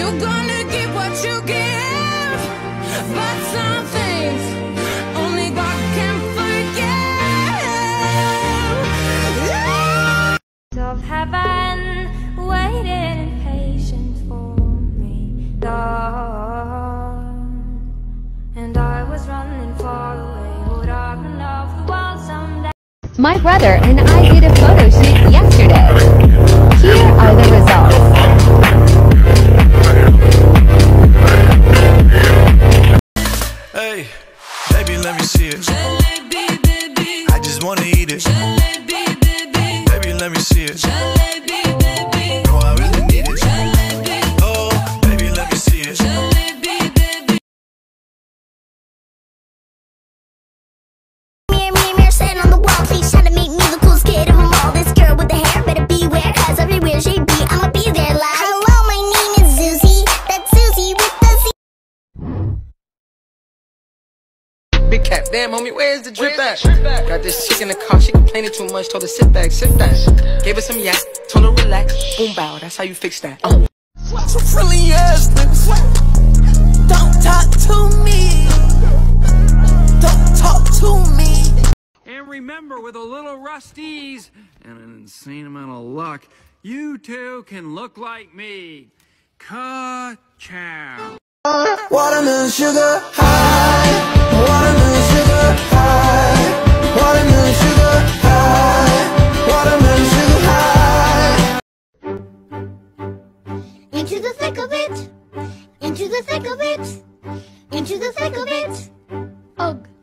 You're gonna get what you give, but some things only God can forgive. Of heaven, waiting patient for me, Lord. And I was running far away, would I run off the world someday? My brother and I did a photo shoot yesterday. Here are the results. Hey, baby, let me see it. Jalebi, baby. I just wanna eat it. Jalebi, baby. Baby, let me see it. Jalebi, baby. No, I really need it. Jalebi. Oh, baby, let me see it. Jalebi, baby. Mirror, sitting on the wall, please try to make me the coolest kid of them all. This girl with the hair better beware, cause everywhere she be, I'ma be there like, hello, my name is Susie. That's Susie with the Z. Big cat, damn homie, where's the drip at? Got this chick in the car, she complaining too much, told her sit back, sit back. Gave her some yak, told her relax, boom bow, that's how you fix that. So friendly ass niggas. Don't talk to me. Don't talk to me. And remember, with a little rusties and an insane amount of luck, you too can look like me. Ka-chow. Watermelon sugar high. Watermelon sugar high. Watermelon sugar high. Watermelon sugar high. Into the thick of it. Into the thick of it. Into the thick of it. Ugh.